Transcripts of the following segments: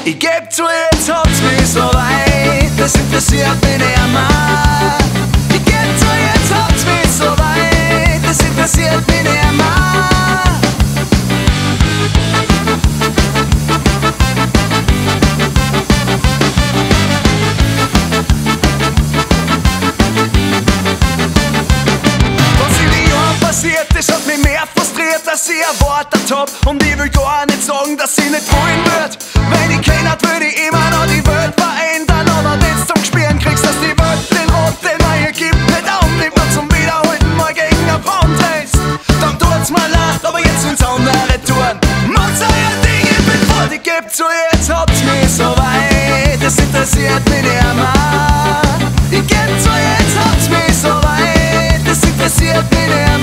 Ich geb zu, jetzt habt's mich so weit, das interessiert mich nicht mehr. Ich geb zu, jetzt habt's mich so weit, das interessiert mich nicht mehr. Das hat mich mehr frustriert, als ich erwartet hab. Und ich will gar nicht sagen, dass ich nicht wollen würd. Wenn ich kennt, würde ich immer noch die Welt verändern. Aber wenn's zum Gespüren kriegst, dass die Welt den Rot, den man hier gibt, nicht aufnimmt und zum Wiederholten mal gegen ein Brand reißt, dann tut's mir leid, aber jetzt will's andere tun. Macht's euer Ding, ich bin voll, ich geb zu, jetzt habt's mich so weit, das interessiert mich nicht mehr. Ich geb zu, jetzt habt's mich so weit, das interessiert mich nicht mehr.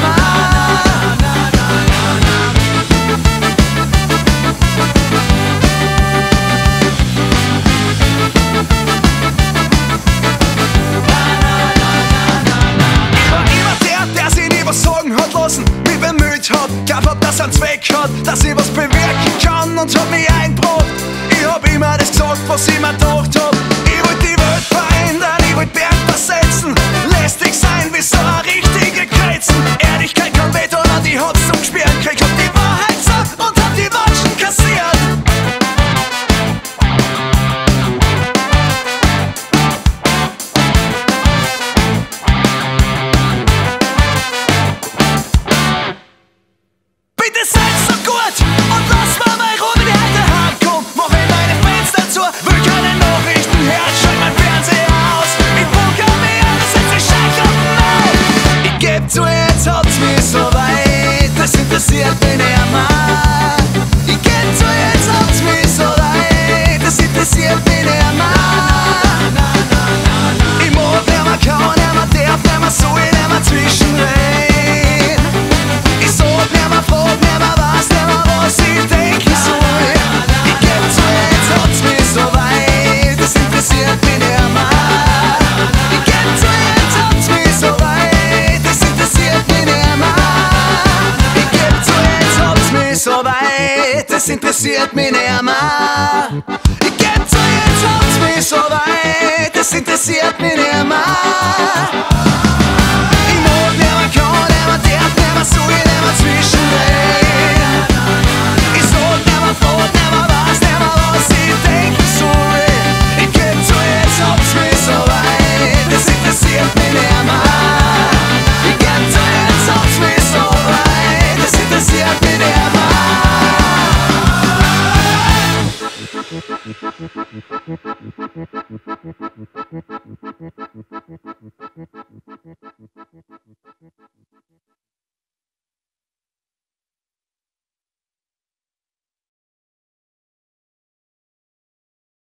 Mich bemüht hat, glaubt hab, dass er einen Zweck hat, dass ich was bewirken kann und hab mich eingebracht. Ich hab immer das gesagt, was ich mir gedacht hab. Ich wollt die Welt verändern, ich wollt Berg versetzen, lästig sein wie so ein richtige Kreizen. Ehrlichkeit kann wehtun und ich hab's zum Gespüren gekriegt, hab die Wahrheit gesagt und hab die Watschen kassiert. Bitte seid so gut und lasst mal meine Ruhe, wenn die heute heimkommt. Mach ich meine Fenster zu, will keine Nachrichten hören, schalt mein Fernseher aus. Ich programmiere, setz ich Scheiß auf den Maul. Ich geb zu, jetzt habt's mich so weit, das interessiert mich nicht mehr. Ich geb zu, jetzt habt's mich so weit, das interessiert mich nicht mehr. Ich mag nicht mehr, kann nicht mehr, darf nicht mehr, soll nicht mehr zwischenreden. Ich sag nicht mehr, frag nicht mehr, weiß nicht mehr, was ich denken soll. Ich geb zu, jetzt habt's mich so weit, das interessiert mich nicht mehr. Ich geb zu, jetzt habt's mich so weit, das interessiert mich nicht mehr. Ich geb zu, jetzt habt's mich so weit, das interessiert mich nicht mehr. Ich geb zu, jetzt habt's mich so weit, das interessiert mich nicht mehr. Ich mag nicht mehr, kann nicht mehr, darf nicht mehr, soll nicht mehr zwischenreden. Ich sag nicht mehr, frag nicht mehr, weiß nicht mehr, was ich denken soll. Ich geb zu, jetzt habt's mich so weit, das interessiert mich nicht mehr. Ich geb zu, jetzt habt's mich so weit, das interessiert mich nicht mehr.